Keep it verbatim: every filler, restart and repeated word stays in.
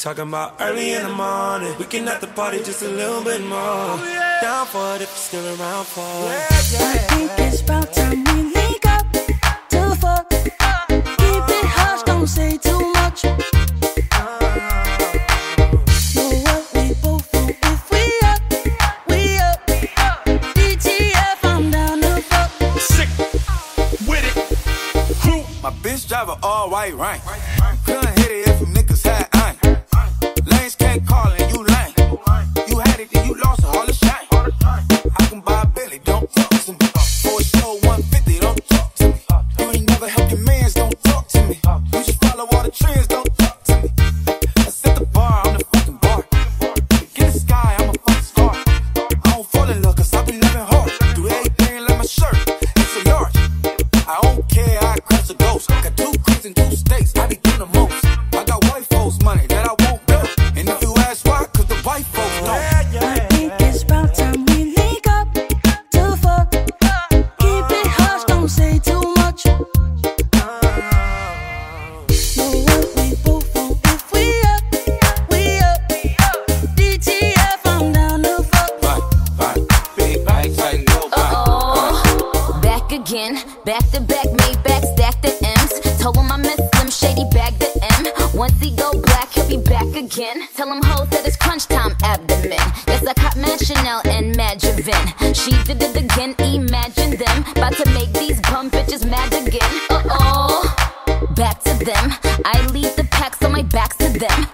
Talking about early in the morning, we can at the party just a little bit more. Oh, yeah. Down for it if you're still around for it. Yeah, yeah. I think it's about time we link up to fuck. Keep it hush, don't say too much. Know what we both want if we up, we up. D T F, I'm down to fuck. Sick with it. Crew. My bitch drive a all white rank. Couldn't hit it if them niggas had iron. Lanes can't call and you lame. You had it and you lost all the shine. I can buy a Billy, don't talk to me. For a show one fifty, don't talk to me. You ain't never helped your mans, don't talk to me. You just follow all the trends, don't talk to me. I set the bar, I'm the fucking bar. Get the sky, I'm a fucking star. I don't fall in love cause I be living hard. Do everything like my shirt, it's a large. I don't care, I crush a ghost. Got two cribs in two states, I be doing the most. I got white folks money that I won't build. And if you ask why, cause the white folks don't. I think it's about time we link up to fuck. Keep it hush, don't say too much. Know what we both want if we up, we up. D T F, I'm down to fuck. Right, right, big bag, tight, no bag. Uh-oh, back again, back to back, made back, stack the M's. Told him I miss Slim Shady, bag the M. Once he go black, he'll be back again. Tell him hoes that it's crunch time abdomen. Yes, I caught Mad Chanel and Mad Javin. She did it again, imagine them. About to make these bum bitches mad again. Uh-oh, back to them. I lead the pack, so my back's to them.